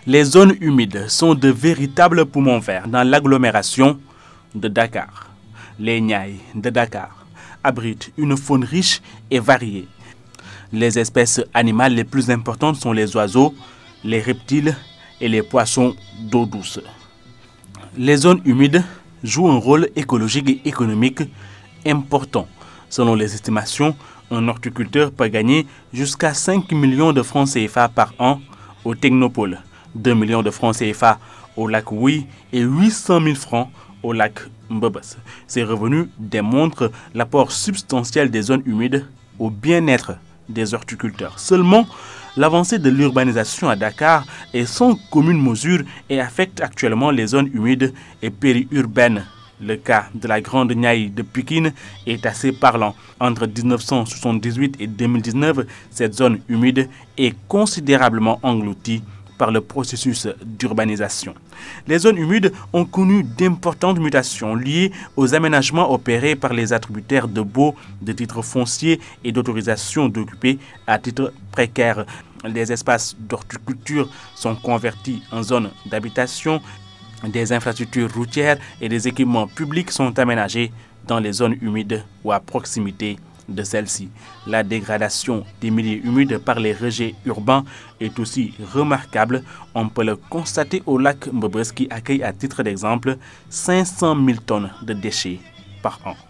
Les zones humides sont de véritables poumons verts dans l'agglomération de Dakar. Les Niayes de Dakar abritent une faune riche et variée. Les espèces animales les plus importantes sont les oiseaux, les reptiles et les poissons d'eau douce. Les zones humides jouent un rôle écologique et économique important. Selon les estimations, un horticulteur peut gagner jusqu'à 5 millions de francs CFA par an au Technopole, 2 millions de francs CFA au lac Ouï et 800 000 francs au lac Mbebes. Ces revenus démontrent l'apport substantiel des zones humides au bien-être des horticulteurs. Seulement, l'avancée de l'urbanisation à Dakar est sans commune mesure et affecte actuellement les zones humides et périurbaines. Le cas de la Grande Niayes de Pikine est assez parlant. Entre 1978 et 2019, cette zone humide est considérablement engloutie par le processus d'urbanisation. Les zones humides ont connu d'importantes mutations liées aux aménagements opérés par les attributaires de baux, de titres fonciers et d'autorisation d'occuper à titre précaire. Les espaces d'horticulture sont convertis en zones d'habitation. Des infrastructures routières et des équipements publics sont aménagés dans les zones humides ou à proximité de celles-ci. La dégradation des milieux humides par les rejets urbains est aussi remarquable. On peut le constater au lac Mbebes qui accueille à titre d'exemple 500 000 tonnes de déchets par an.